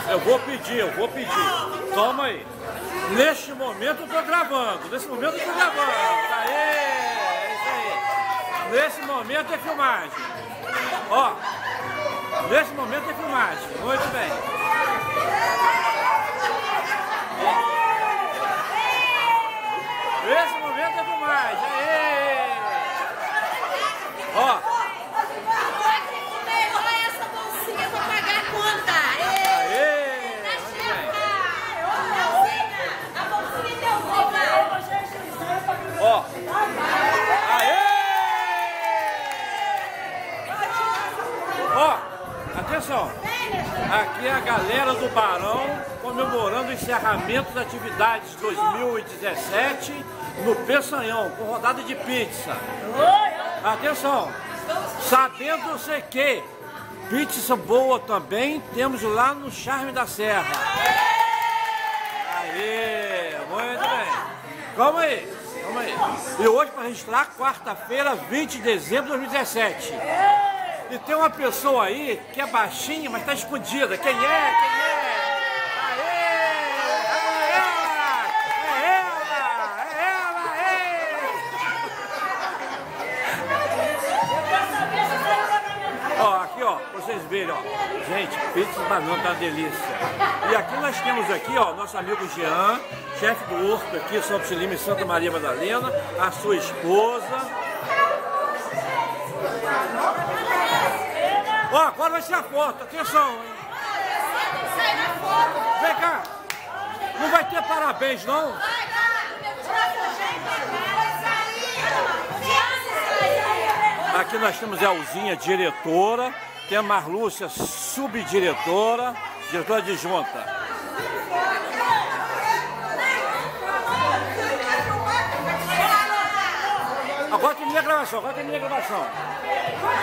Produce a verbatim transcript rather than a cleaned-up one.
Eu vou pedir, eu vou pedir. Toma aí. Neste momento eu tô gravando. Nesse momento eu tô gravando. Aê, é isso aí. Nesse momento é filmagem. Ó. Nesse momento é filmagem. Muito bem. Nesse momento é filmagem. Aê. Ó. Ó, aê! Ó, atenção, aqui é a galera do Barão comemorando o encerramento das atividades dois mil e dezessete no Peçanhão, com rodada de pizza. Atenção, sabendo você que pizza boa também temos lá no Charme da Serra. Aê, muito bem. Calma aí. Calma aí. E hoje para registrar, quarta-feira, vinte de dezembro de dois mil e dezessete. E tem uma pessoa aí que é baixinha, mas está escondida. Quem é? Quem é? Aê! É ela! É ela! É ela! É! Ó, aqui ó, pra vocês verem, ó. Gente, pizza de banana tá uma delícia. E aqui nós temos aqui, ó, nosso amigo Jean, chefe do Horto aqui, São Lima e Santa Maria Madalena, a sua esposa. Ó, agora vai ser a foto, atenção, hein? Vem cá, não vai ter parabéns, não? Aqui nós temos a Elzinha, diretora, tem a Marlúcia, subdiretora, diretora adjunta. Agora termina a gravação, agora termina a gravação.